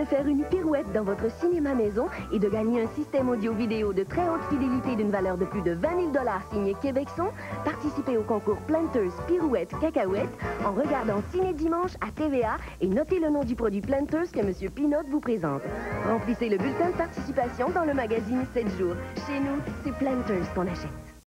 faire une pirouette dans votre cinéma maison et de gagner un système audio-vidéo de très haute fidélité d'une valeur de plus de 20 000 $ signé Québecson, participez au concours Planters Pirouette Cacahuète en regardant Ciné Dimanche à TVA et notez le nom du produit Planters que M. Pinot vous présente. Remplissez le bulletin de participation dans le magazine 7 jours. Chez nous, c'est Planters qu'on achète.